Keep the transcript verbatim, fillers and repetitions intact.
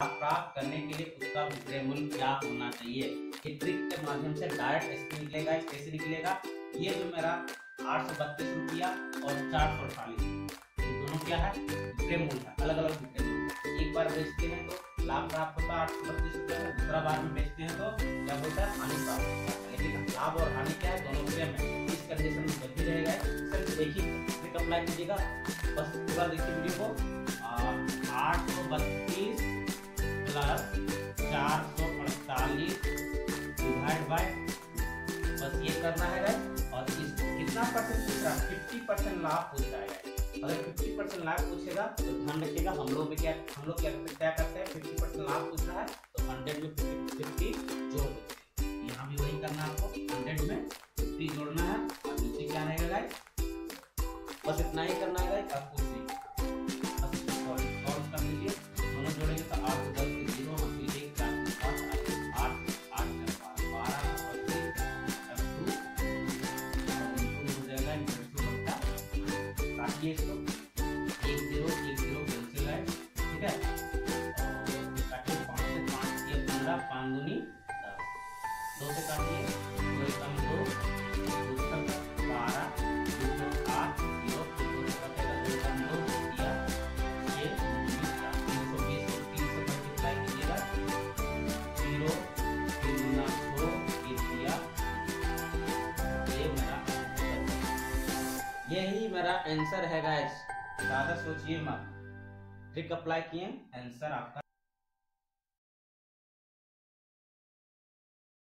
प्राप्त करने के लिए उसका विक्रय मूल्य क्या होना चाहिए। ये ट्रिक के माध्यम से डायरेक्ट इसमें निकलेगा, कैसे निकलेगा। ये जो मेरा आठ सौ बत्तीस रुपया और चार सौ अड़तालीस, ये दोनों क्या है, विक्रय मूल्य है, अलग अलग विक्रय मूल्य। एक बार बेचते हैं तो लाभ प्राप्त होता है आठ सौ बत्तीस रुपये में, दूसरा बार में बेचते हैं तो क्या होता है, हानि प्राप्त होता है। लेकिन लाभ और हानि क्या है, दोनों सेम है। इस कंडीशन में जब भी रहेगा सिर्फ देखिए ट्रिक अप्लाई कीजिएगा। बस पूरा देखिए वीडियो को। आठ सौ बत्तीस प्लस चार सौ अड़तालीस डिवाइड बाय, बस ये करना है गाइस। और इस कितना परसेंट पूछ रहा है, फिफ्टी परसेंट लाभ पूछ रहा है। अगर फिफ्टी परसेंट लाभ पूछेगा तो ध्यान रखिएगा, हम लोग में क्या हम लोग क्या क्या करते हैं, फिफ्टी परसेंट लाभ पूछ रहा है तो हंड्रेड में फिफ्टी जोड़ देते हैं। यहाँ भी वही करना है आपको, हंड्रेड में फिफ्टी जोड़ना है और नीचे क्या रहेगा गाइस, बस इतना ही करना है गाइस। आपको सॉल्व कर लीजिए, दोनों जोड़ेंगे तो आठ दस के जीरो हासिल एक चार पाँच आठ आठ बारह हो जाएगा। काटिए इसको, एक जीरो एक जीरो कैंसिल है, ठीक है। काटिए पाँच से पाँच ये पंद्रह, पाँच दूनी दस, दो से काटिए दो कम दो, दो कम बारह, दो आठ जीरो, दो से काटेगा दो कम दो दिया ये तीन सौ बीस, तीन से मल्टीप्लाई कीजिएगा, जीरो तीन गुना दो ये दिया, ये मेरा यही मेरा आंसर है गाइस। ज्यादा सोचिए मत, ट्रिक अप्लाई किए, आंसर आपका